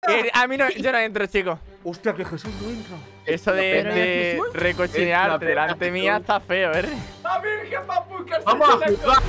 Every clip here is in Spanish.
A mí no, yo no entro, chicos. Hostia, que Jesús no entra. Eso de recochinearte delante mía está feo, ¿eh? ¡La Virgen va a buscar! Vamos a jugar.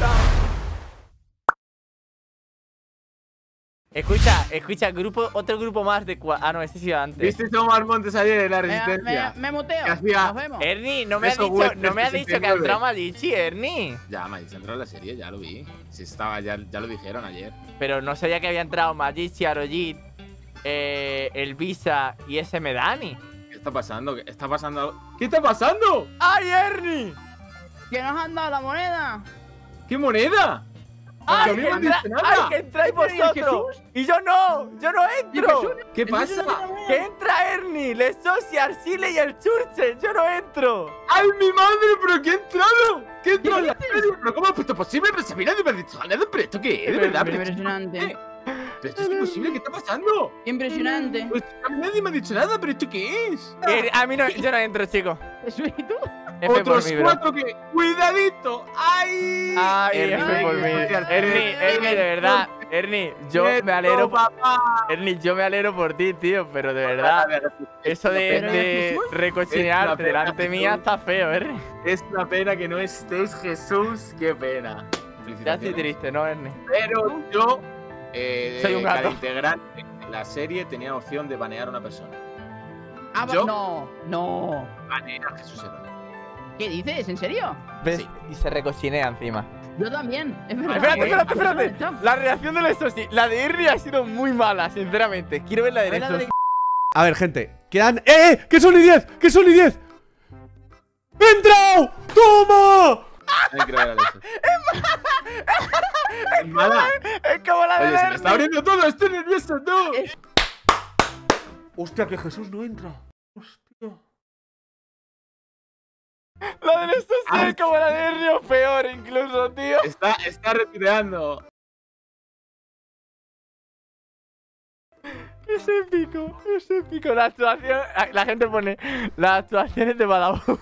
Escucha, otro grupo más de Ah, no, ese sí iba antes. ¿Viste a Omar Montes ayer en la Resistencia? Me muteo. ¿Qué hacía? Nos vemos. Ernie, no me has Eso, dicho, Western no me has dicho que 69. entró Malichi, Ernie. Ya, Magic entró en la serie, ya lo vi. Si estaba, ya lo dijeron ayer. Pero no sabía que había entrado Magichi, Arojit, el Visa y ese Medani. ¿Qué está pasando? ¿Qué está pasando algo? ¿Qué está pasando? ¡Ay, Ernie! ¿Que nos han dado la moneda? ¿Qué moneda? ¡Ay, a mí que, no me dice nada. ¡Ay, que entráis vosotros! ¡Y yo no! ¡Yo no entro! ¿Qué pasa? ¡Que entra Ernie, Lesosi, Arsile y el Churche! ¡Yo no entro! ¡Ay, mi madre! ¿Pero qué ha entrado? ¿Qué ha entrado en la serie? ¿Pero cómo es esto posible? Pero si a mí nadie me ha dicho nada. ¿Pero esto qué es? ¿De verdad? ¿Pero Impresionante. esto es imposible? ¿Qué está pasando? Impresionante. Pues a mí nadie me ha dicho nada. ¿Pero esto qué es? A mí no, yo no entro, chicos. ¿Eso y tú? F por Otros mí, bro. 4 que… ¡Cuidadito! ¡Ay! Ay, Ernie, F por mí. Ernie, Ernie, de verdad. Ernie, yo me alegro. papá. Ernie, yo me alegro por ti, tío, pero de verdad. Eso de recochinearte delante mía está feo, Ernie. Es una pena que no estés, Jesús. ¡Qué pena! Ya estoy triste, ¿no, Ernie? Pero yo, Soy un gato. cada integrante de la serie tenía opción de banear a una persona. Ah, ¿Yo? no. Banear a Jesús Herón. ¿Qué dices? ¿En serio? ¿Ves? Sí. Y se recochinea encima. Yo también. Es verdad. Espérate. La reacción de Lesosi, la de Ernie ha sido muy mala, sinceramente. Quiero ver la de Lesosi. A ver, gente, quedan… ¡Que son y 10! ¡Que son y 10! ¡He entrado! ¡Toma! No quiero ver a Jesús. Es mala. Es como la de Oye, se me Ernie. está abriendo todo. Estoy nervioso, no. Hostia, que Jesús no entra. Hostia. La de Lesosi es como la de Ernie o peor, incluso, tío. Está retuiteando. Es épico, es épico. La actuación. La gente pone las actuaciones de Badabun.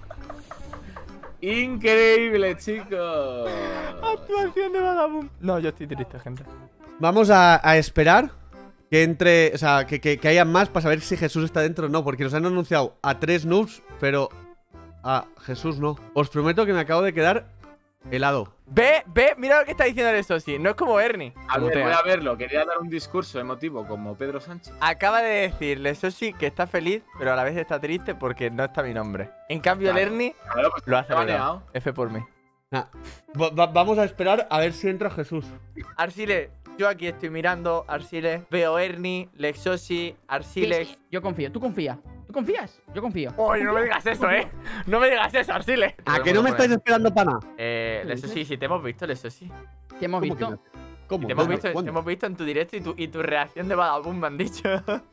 Increíble, chicos. Actuación de Badabun. No, yo estoy triste, gente. Vamos a esperar que entre… O sea, que haya más para saber si Jesús está dentro o no. Porque nos han anunciado a 3 noobs, pero a Jesús no. Os prometo que me acabo de quedar helado. Ve, mira lo que está diciendo Lesosi. No es como Ernie. A ver, Mutea. voy a verlo. Quería dar un discurso emotivo como Pedro Sánchez. Acaba de decir Lesosi que está feliz, pero a la vez está triste porque no está mi nombre. En cambio, Claro. el Ernie Claro, pues lo hace está legal. baneado. F por mí. Nah, vamos a esperar a ver si entra Jesús. Arsile, yo aquí estoy mirando. Arsile, veo Ernie, Lesosi, Arsilex. Sí, yo confío. ¿Tú confías? ¿Tú confías? Yo confío. Oye, no me digas eso, No me digas eso, Arsile. ¿A que no me estáis esperando para nada? Lesosi, si te hemos visto, Lesosi. Te hemos ¿Cómo que visto. no? ¿Cómo? Te hemos ¿Cuándo? visto, te ¿Cuándo? hemos visto en tu directo y tu reacción de Badabun, me han dicho.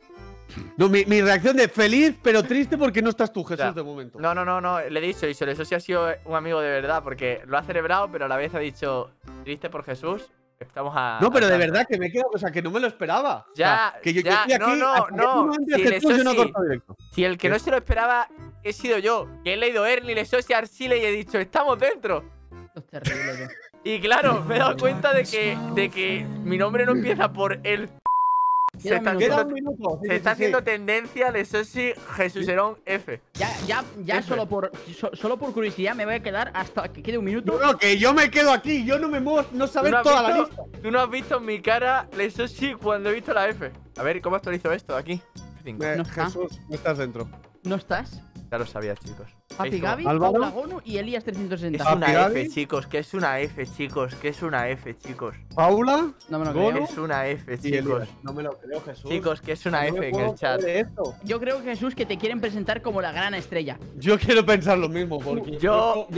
No, mi reacción de feliz pero triste porque no estás tú, Jesús, Ya. de momento. No, le he dicho, Lesosi ha sido un amigo de verdad porque lo ha celebrado, pero a la vez ha dicho triste por Jesús. Estamos a. No, pero a de tanto. verdad que me quedo, o sea, que no me lo esperaba. Ya, O sea, que yo ya, estoy aquí, no, hasta que tú no. entres, Sí, Jesús, yo no Lesosi. corto directo. Si el que no se lo esperaba he sido yo, que he leído Ernie, Lesosi, Arsile y he dicho, estamos dentro. Esto es terrible, tío. Y claro, me he dado cuenta de que mi nombre no empieza por él. Se Queda está un Queda haciendo, un minuto. Sí, se está sí, sí. haciendo tendencia Lesosi, Jesuserón F. Ya solo por curiosidad me voy a quedar hasta que quede un minuto. No, que yo me quedo aquí, yo no me muevo, no ¿Tú saber no has toda la visto- lista. Tú no has visto mi cara, Lesosi, cuando he visto la F. A ver, ¿cómo actualizo esto aquí? 5. No está. Jesús, no estás dentro. ¿No estás? Ya lo sabía, chicos. Papi Ahí Gaby, Álvaro. Paula Gono y Elías Es 360. una Gaby. F, chicos, que es una F, chicos, que es una F, chicos. Paula No me lo Gono. creo. Es una F, y chicos. Elías. No me lo creo, Jesús. Chicos, que es una No F me en puedo el chat. creer esto. Yo creo, Jesús, que te quieren presentar como la gran estrella. Yo quiero pensar lo mismo, porque Yo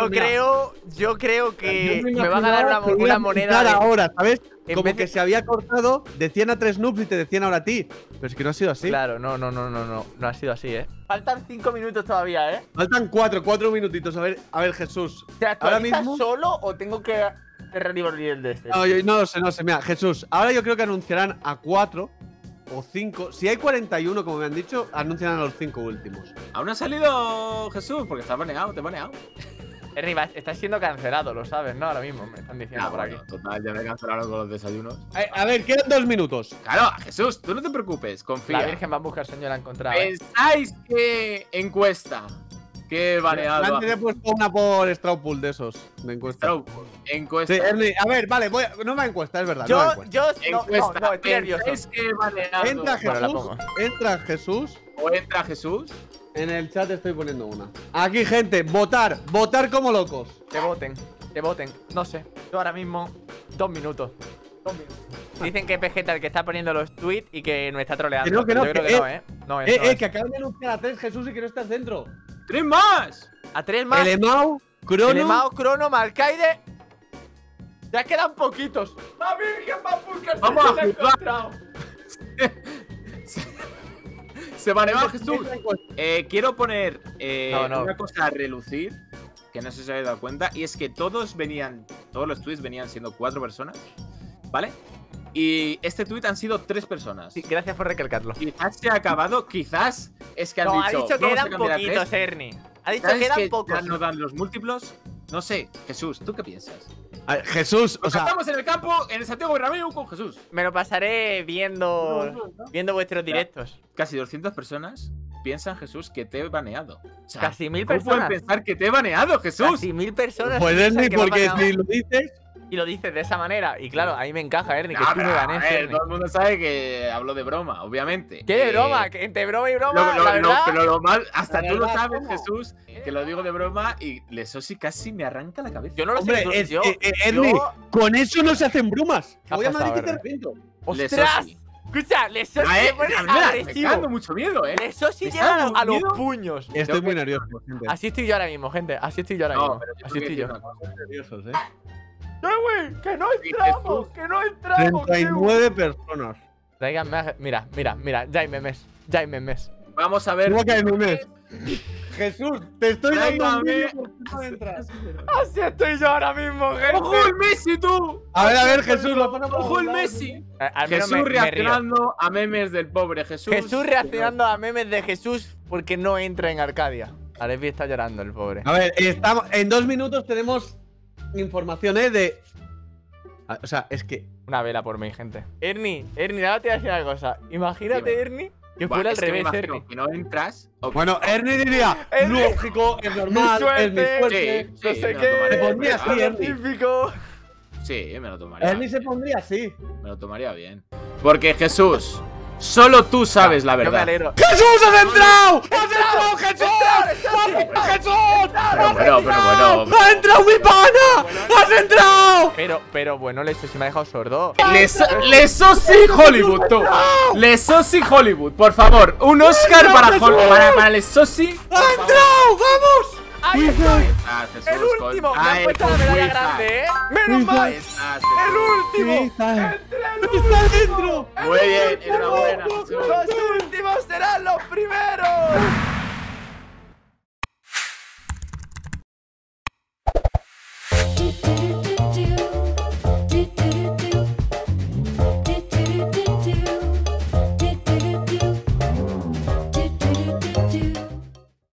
creo que yo me me va a ganar imaginaba que una iba a moneda. pintar ahora, ¿sabes? En Como vez que de- se había cortado, decían a 3 noobs y te decían ahora a ti. Pero es que no ha sido así. Claro, no ha sido así, Faltan 5 minutos todavía, Faltan 4 minutitos. A ver, Jesús. ¿Te Ahora actualizas mismo. solo o tengo que reanibar el de este? No, yo no lo sé, Mira, Jesús, ahora yo creo que anunciarán a 4 o 5. Si hay 41, como me han dicho, anunciarán a los 5 últimos. Aún no ha salido Jesús porque está baneado, te he baneado. Ernie, estás siendo cancelado, lo sabes, ¿no? Ahora mismo me están diciendo por aquí. Total, ya me cancelaron con los desayunos. A ver, quedan 2 minutos. Claro, Jesús, tú no te preocupes, confía. La Virgen va a buscar sueño y la ha encontrado. ¿Pensáis que encuesta? Que baneado. Antes he puesto una por Straw Pool de esos. De encuesta. Encuesta. Sí, Ernie, a ver, vale, no me encuesta, es verdad. Yo, no encuesta. no, estoy nervioso. ¿Pensáis que baneado? entra Bueno, la Jesús. pongo. Entra Jesús. ¿O entra Jesús? En el chat estoy poniendo una. Aquí, gente, votar. Votar como locos. Que voten, que voten. No sé. Yo ahora mismo, 2 minutos. 2 minutos. Dicen que es Vegeta el que está poniendo los tweets y que no está troleando. Que no, Yo creo que no, ¿eh? No, que acaban de anunciar a 3 Jesús y que no está al centro. ¡3 más! A 3 más. Elemao, Crono. Elemao, Crono, Malkaide. Ya quedan poquitos. ¡La Virgen va a buscar Vamos a sueño y la ha juzgar. encontrado! Se baneaba Jesús. Quiero poner No. una cosa a relucir, que no sé si os habéis dado cuenta, y es que todos los tweets venían siendo 4 personas, ¿vale? Y este tweet han sido 3 personas. Sí, gracias por recalcarlo. Quizás se ha acabado, quizás es que han No, dicho. ha dicho que "Vamos a eran cambiar a 3". poquitos, Ernie. Ha dicho ¿Sabes que eran que pocos. ya no dan los múltiplos? No sé, Jesús, ¿tú qué piensas? A ver, Jesús, o sea. Estamos en el campo, en el Santiago Bernabéu con Jesús. Me lo pasaré viendo vuestros directos. Casi 200 personas piensan, Jesús, que te he baneado. O sea, Casi 1000 ¿cómo pueden personas. pensar que te he baneado, Jesús? Casi 1000 personas. Pues piensan Ernie, que me han porque baneado. si lo dices. Y lo dices de esa manera. Y claro, ahí me encaja, Ernie, que No, tú me pero, banees, a ver, Ernie. todo el mundo sabe que hablo de broma, obviamente. ¿Qué de broma? Que entre broma y broma, la verdad. Pero lo mal, hasta La tú lo verdad, sabes, ¿cómo? Jesús, que lo digo de broma y Lesosi casi me arranca la cabeza. Yo no lo Hombre, sé. es, yo, Ernie, yo- con eso no se hacen brumas. ¿Qué ha Voy a pasado, Madrid y te Ernie? reviento. ¡Ostras! Lesosi. Escucha, Lesosi Ah, se pone a mí me está agresivo. dando mucho miedo, Lesosi ¿Me está llega dando a los miedo? puños. Estoy Tengo muy que- nervioso, gente. Así estoy yo ahora mismo, gente. Así estoy yo ahora No, mismo. pero yo Así tengo que estoy decir yo. una cosa. Nerviosos, ¡Eh, güey! ¡Que no Sí, entramos! Jesús. ¡Que no entramos! 39 personas. Tráiganme. Mira. Ya hay memes. Vamos a ver. ¿Cómo que hay memes? Jesús, te estoy dando un Tráigame. vídeo por qué no entras. Así estoy yo ahora mismo, gente. ¡Ojo el Messi, tú! A ver, Jesús, lo pasa por ¡Ojo el lado. Messi! Al menos Jesús me río. reaccionando a memes del pobre Jesús. Jesús reaccionando a memes de Jesús porque no entra en Arcadia. Alevi está llorando, el pobre. A ver, estamos, en 2 minutos tenemos informaciones de. O sea, es que. Una vela por mí, gente. Ernie, ahora te voy a decir una cosa. Imagínate, Dime. Ernie, que Buah, fuera al es que me revés, imagino Ernie. que no entras. o- Bueno, Ernie diría, Ernie. lógico, es normal, suerte. es mi suerte. Sí, No sé me lo qué. tomaría. Te pondría así, lo Ernie. típico. Sí, me lo tomaría. Ernie se pondría así. Me lo tomaría bien. Porque Jesús, solo tú sabes la Yo me verdad. alegro. ¡Jesús, has entrado! ¡Has entrado, ¡Jesús! ¡Jesús! Pero bueno. ¡Ha entrado mi pana! ¡Has entrado! Pero bueno, Leso, si me ha dejado sordo. Lesosi Hollywood, tú. Lesosi Hollywood, por favor. Un Oscar para Lesosi. ¡Ha entrado! ¡Vamos! ¡Ahí estoy! Ah, Jesús, ¡El con- último! Me han Ay, puesto la con medalla Wizard. grande, ¿eh? ¡Menos Wizard. mal! Ahí estás, ¡El Jesús. último! está. ¡Entre el ¡Está dentro! Muy bien, enhorabuena, Jesús. ¡Los últimos serán!